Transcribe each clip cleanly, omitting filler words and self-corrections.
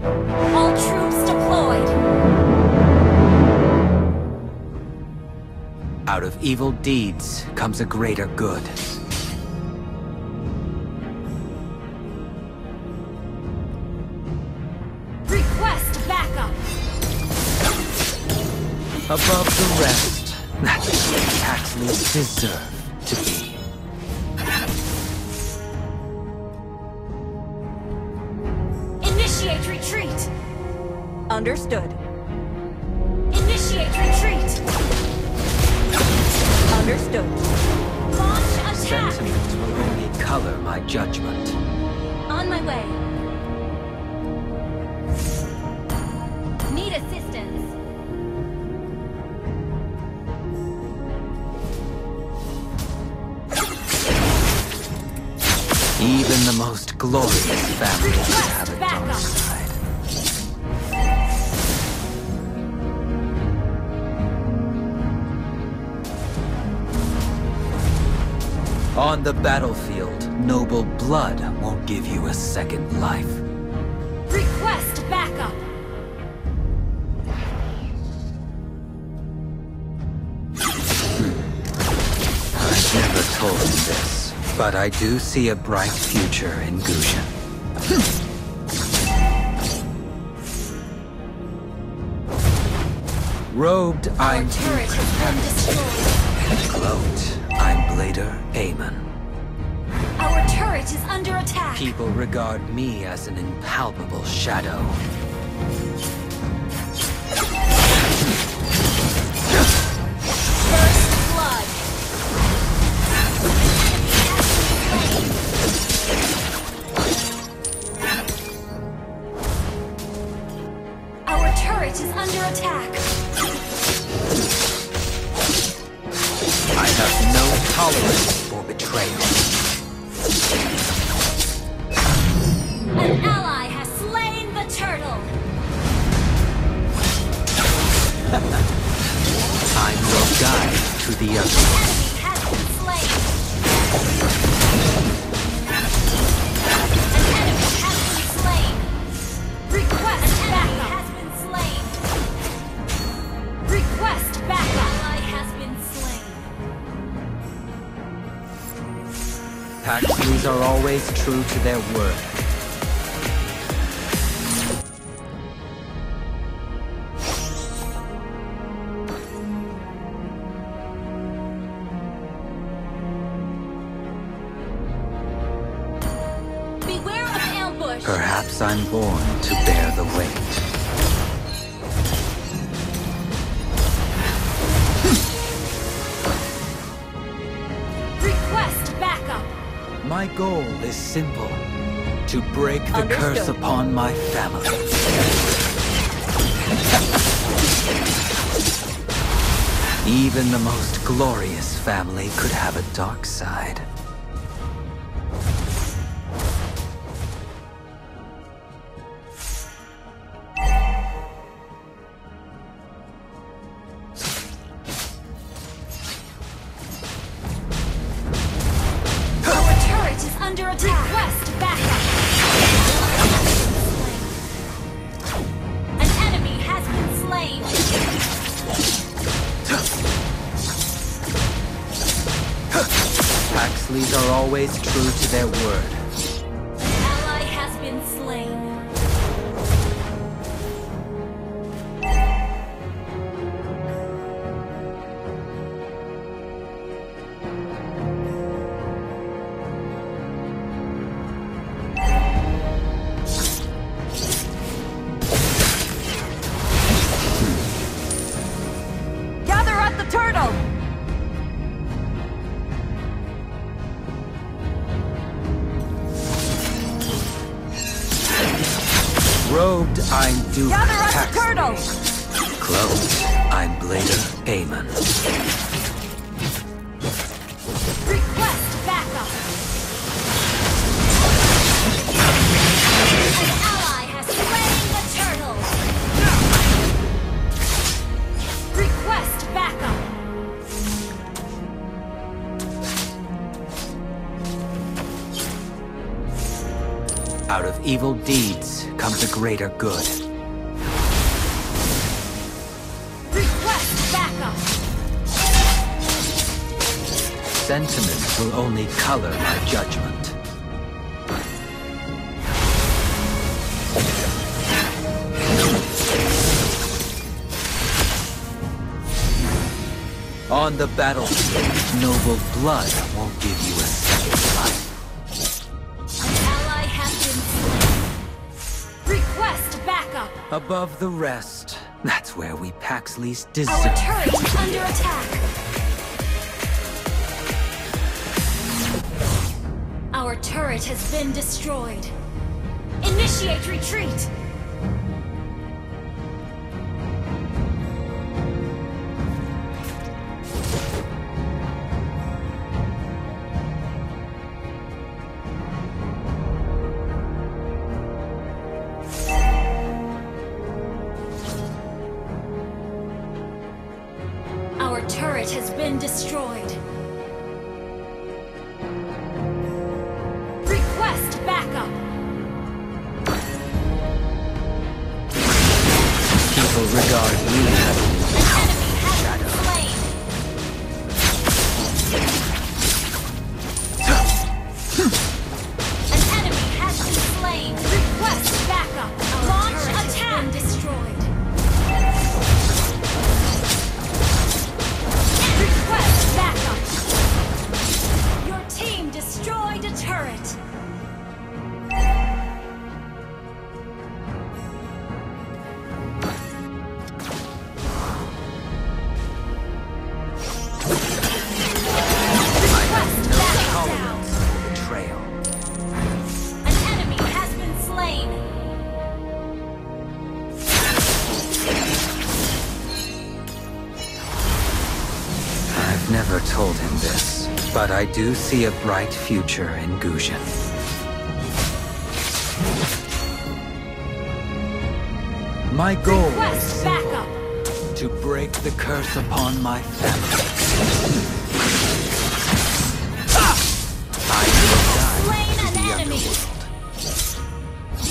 All troops deployed. Out of evil deeds comes a greater good. Request backup. Above the rest, that's where Paxleys deserve to be. Initiate retreat. Understood. Initiate retreat. Understood. Launch attack. Sentiment will only color my judgment. On my way. Need assistance. Even the most glorious families have a dark Backup. side. On the battlefield, noble blood won't give you a second life. Request backup. I've never told him this, but I do see a bright future in Gushan. Robed, I'm Our turret has been destroyed. cloaked. I'm Blader Amon. Our turret is under attack. People regard me as an impalpable shadow. First blood. Our turret is under attack. I have no tolerance for betrayal. An ally has slain the turtle. I'm your guide to the other. Enemy has been slain. An enemy has been slain. Request backup. Has been slain. Request backup. Ally has been slain. Paxleys are always true to their word. Beware of ambush. Perhaps I'm born to bear the weight. Request backup. My goal is simple. To break the curse Understood. upon my family. Even the most glorious family could have a dark side. Our turret is under attack. Request backup. An enemy has been slain. Paxleys are always true to their word. Ally has been slain. Gather at the turtle! Robed, I'm Duke Gather at the Paxley. turtle! Cloaked, I'm Blader Amon. Request backup. An ally has slain the turtle. Request backup. Out of evil deeds comes a greater good. Request backup. Sentiment will only color my judgment. On the battlefield, noble blood won't give you a second life. An ally has been slain. Request backup. Above the rest, that's where we Paxleys deserve. Our turret is under attack. Our turret has been destroyed. Initiate retreat. Our turret has been destroyed. Request backup. People regard me as An enemy has been slain. An enemy has been slain. Request backup. Launch attack. Destroyed. Request backup. Your team destroyed a turret. Request backup down. betrayal. An enemy has been slain. I've never told him this, but I do see a bright future in Guzhen. My goal Request is simple, backup. to break the curse upon my family. I will die Slain to an the enemy. underworld.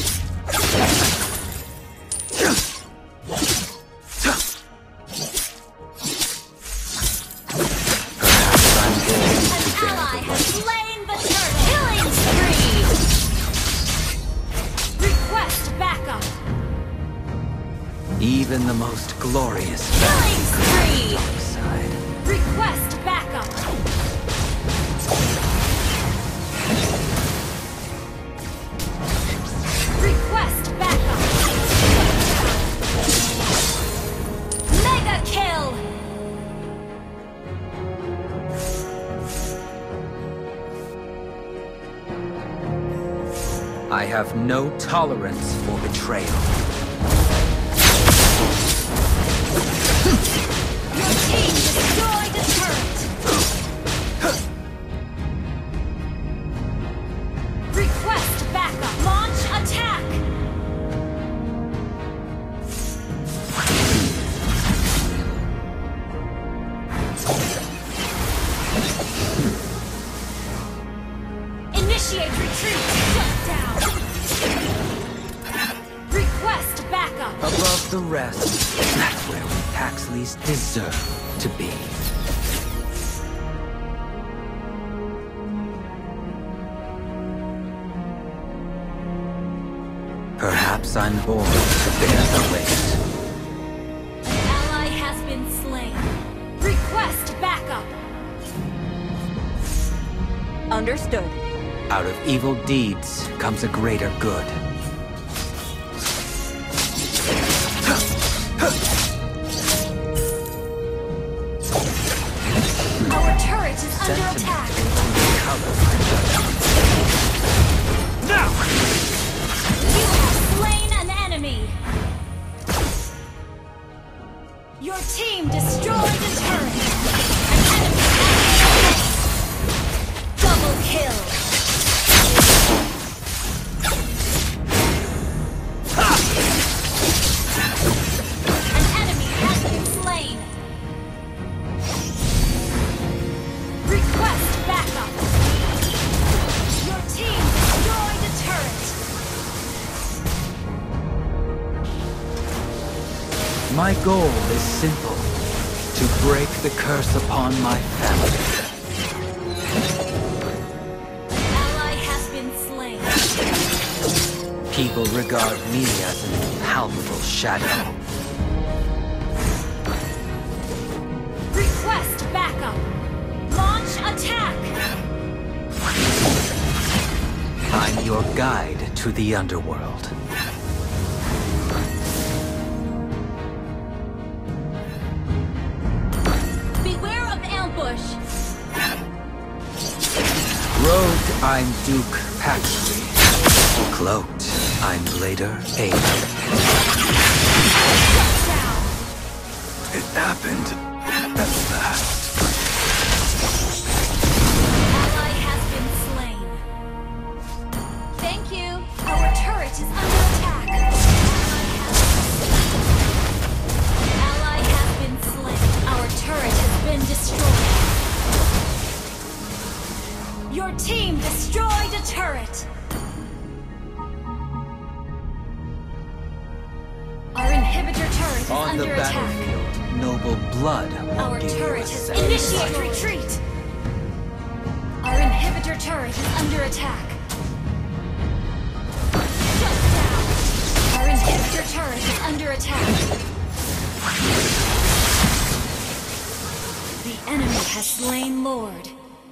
Perhaps I'm born An to bear ally the has weight. slain the turret. Killing spree. Request backup. Even the most glorious Killing spree. side. Request backup. Request backup. Mega kill. I have no tolerance for betrayal. Your team destroyed a turret. Request backup. Launch attack. Initiate retreat. Shut down. Request backup. Above the rest, that's where we Paxleys deserve to be. Perhaps I'm born to bear the weight. An ally has been slain. Request backup. Understood. Out of evil deeds comes a greater good. Our turret is under Sentiment attack. will only color my judgment. You have slain an enemy. Your team destroyed a turret. An enemy has been slain. Double kill. An enemy has been slain. Request backup. Your team destroyed a turret. My goal is simple. To break the curse upon my family. Ally has been slain. People regard me as an impalpable shadow. Request backup. Launch attack. I'm your guide to the underworld. Beware of ambush. Robed, I'm Duke Paxley. Cloaked, I'm Blader Aiden. Down. It happened at last. Ally has been slain. Thank you. Our turret is under attack. Ally has been slain. Our turret has been destroyed. Your team destroyed a turret. Our inhibitor turret is On the under attack. battlefield, noble blood Our won't give you a turret has second initiate sight. retreat. Our inhibitor turret is under attack. Shut down. Our inhibitor turret is under attack. The enemy has slain Lord.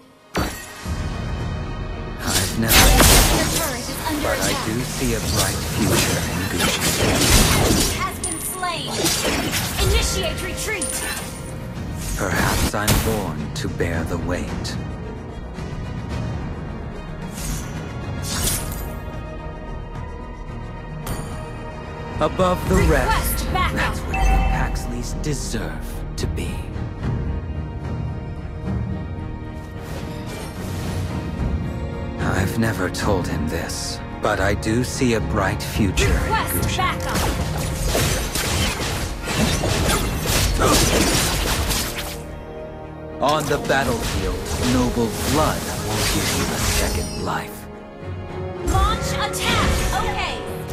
I've Our never, inhibitor turret is under but I attack. do see a bright future in Gucci. Enemy has been slain. Initiate retreat. Perhaps I'm born to bear the weight. Above the Request rest, backup. that's where the Paxleys deserve to be. I've never told him this, but I do see a bright future in Request Gucci. backup. On the battlefield, noble blood will give you a second life. Launch attack. Okay.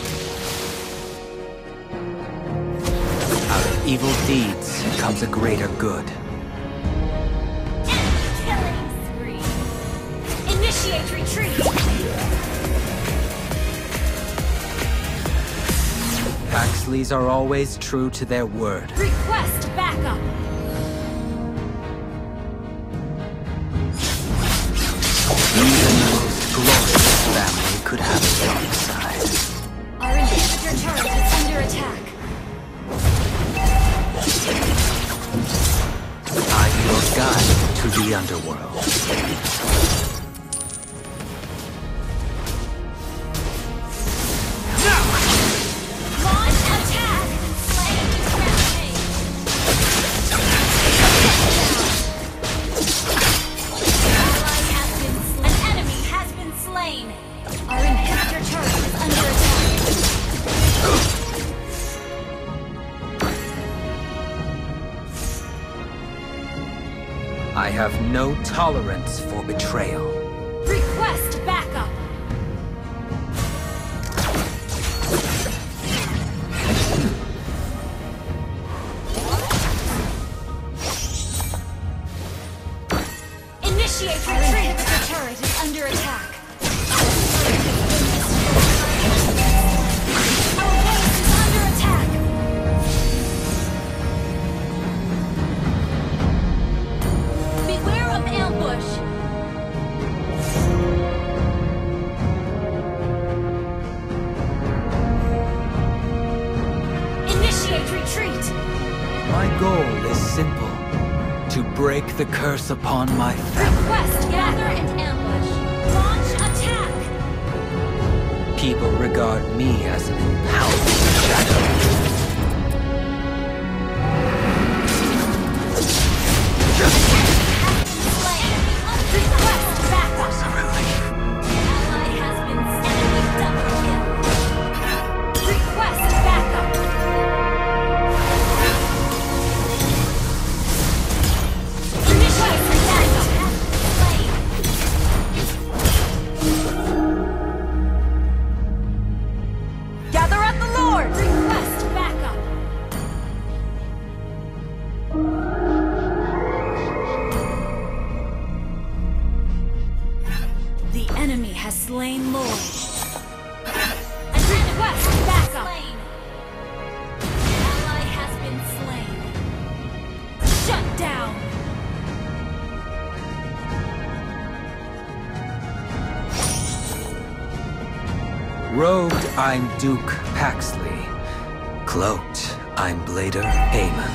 Out of evil deeds comes a greater good. Enemy killing spree. Initiate retreat. Paxleys are always true to their word. Request backup. Even the most glorious family could have a dark side. Our inhibitor turret is under attack. I'm your guide to the underworld. Launch attack. Slain rampage. Ally has been slain. An enemy has been slain. Our inhibitor turret is under attack. I have no tolerance for betrayal. Request backup. Initiate retreat. Our inhibitor turret is under attack. Our base is under attack. Beware of ambush. Initiate retreat. My goal is simple. To break the curse upon my family. Request gather and ambush. Launch attack. People regard me as an impalpable shadow. Slain. Request backup. Ally has been enemy double kill. Request backup. Initiate backup. Slain. Gather at the Lord! Request backup. Robed, I'm Duke Paxley. Cloaked, I'm Blader Amon.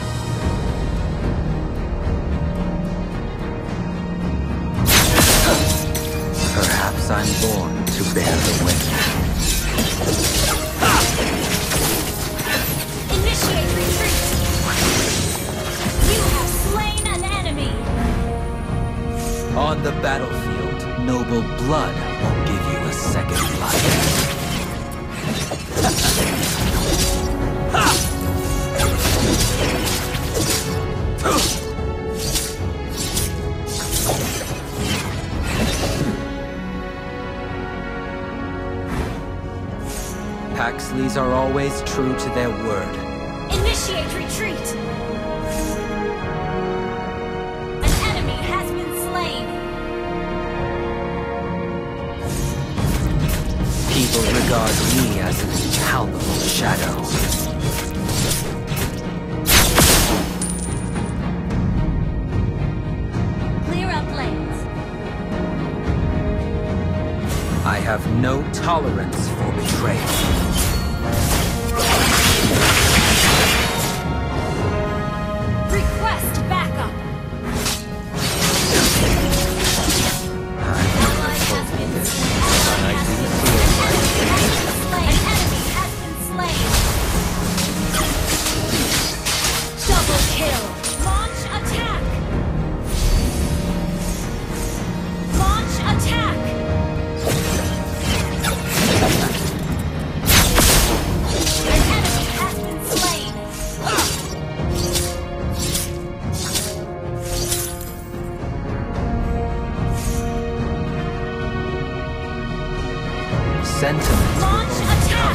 Perhaps I'm born to bear the wind. Initiate retreat! You have slain an enemy! On the battlefield, noble blood won't give you a second life. Paxleys are always true to their word. Initiate retreat! An enemy has been slain! People regard me as an impalpable shadow. Clear up lanes. I have no tolerance for betrayal. Request backup! I've never told you this, but I do feel An enemy has been slain! Double kill! Launch attack! Launch attack! An enemy has been slain! sentiment. Launch attack!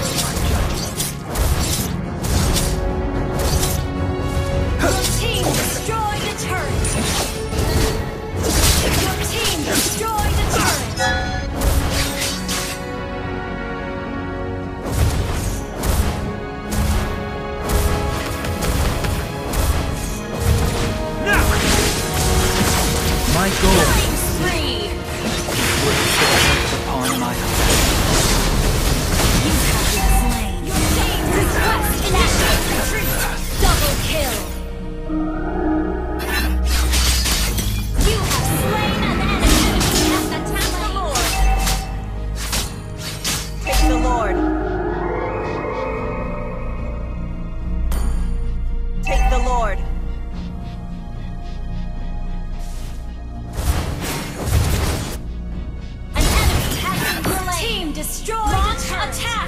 Your team destroyed the turret! Your team destroyed the turret! My goal Killing spree! upon my heart. You have been slain! Your team request initiate retreat! Double kill! You have slain an enemy! Attack the Lord! Take the Lord. Take the Lord. An enemy has been slain! Team destroyed! Launch attack!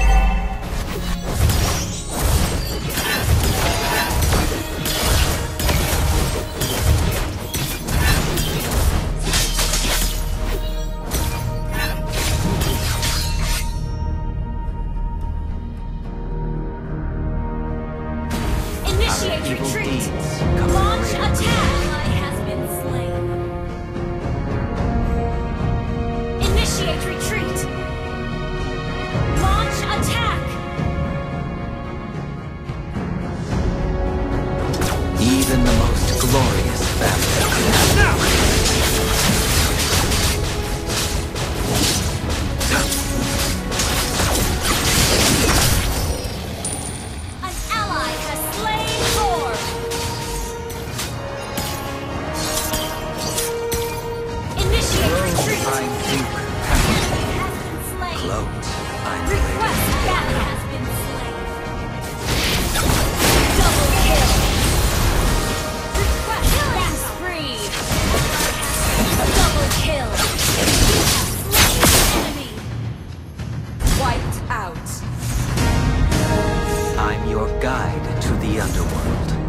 Initiate Evil retreat! deeds come Launch greater attack! Ally has been slain. Initiate retreat! Launch attack! Even the most glorious family. An ally has slain Thor! Initiate retreat! I'm Duke Paxley. Has been slain. Cloaked, I'm Request that has been slain. Double kill. Request killing spree. Double kill. You have slain an enemy. Wiped out. I'm your guide to the underworld.